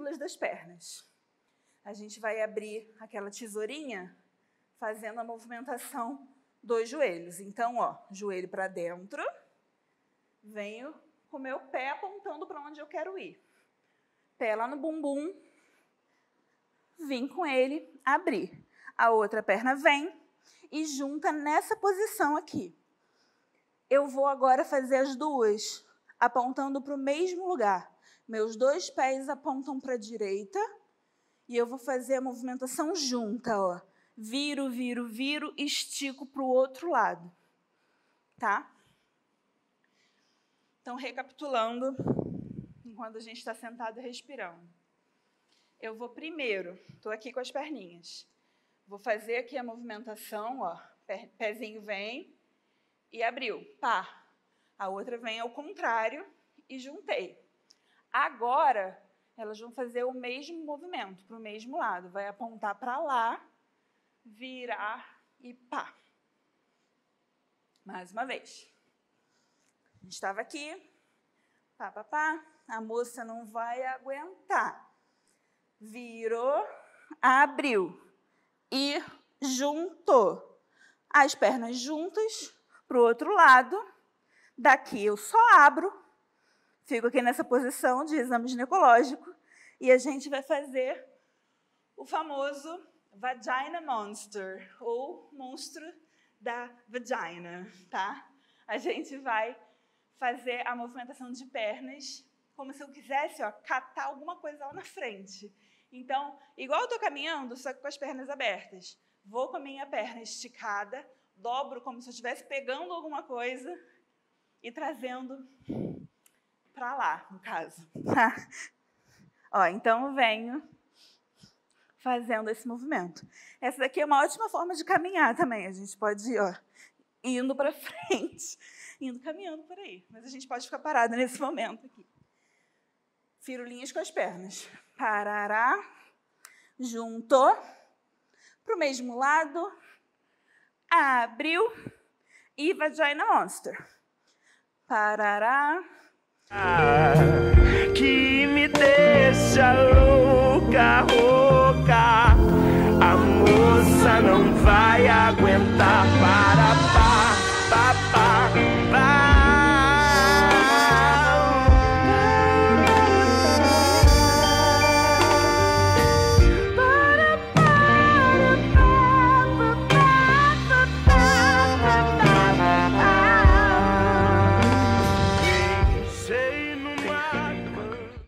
bundas das pernas. A gente vai abrir aquela tesourinha fazendo a movimentação dos joelhos. Então, ó, joelho para dentro, venho com o meu pé apontando para onde eu quero ir. Pé lá no bumbum, vim com ele, abrir. A outra perna vem e junta nessa posição aqui. Eu vou agora fazer as duas apontando para o mesmo lugar. Meus dois pés apontam para a direita e eu vou fazer a movimentação junta, ó. Viro, viro, viro, estico para o outro lado, tá? Então, recapitulando, enquanto a gente está sentado e respirando. Eu vou primeiro, estou aqui com as perninhas, vou fazer aqui a movimentação, ó, pezinho vem e abriu, pá. A outra vem ao contrário e juntei. Agora, elas vão fazer o mesmo movimento, para o mesmo lado. Vai apontar para lá, virar e pá. Mais uma vez. A gente estava aqui, pá, pá, pá. A moça não vai aguentar. Virou, abriu e juntou. As pernas juntas para o outro lado. Daqui eu só abro, fico aqui nessa posição de exame ginecológico e a gente vai fazer o famoso Vagina Monster, ou monstro da vagina, tá? A gente vai fazer a movimentação de pernas como se eu quisesse, ó, catar alguma coisa lá na frente. Então, igual eu estou caminhando, só que com as pernas abertas. Vou com a minha perna esticada, dobro como se eu estivesse pegando alguma coisa e trazendo para lá, no caso. Tá? Ó, então, eu venho fazendo esse movimento. Essa daqui é uma ótima forma de caminhar também. A gente pode ir, ó, indo para frente, indo caminhando por aí. Mas a gente pode ficar parado nesse momento aqui. Firulinhas com as pernas. Parará, juntou, para o mesmo lado, abriu e Vagina Monster. Parará. Que me deixa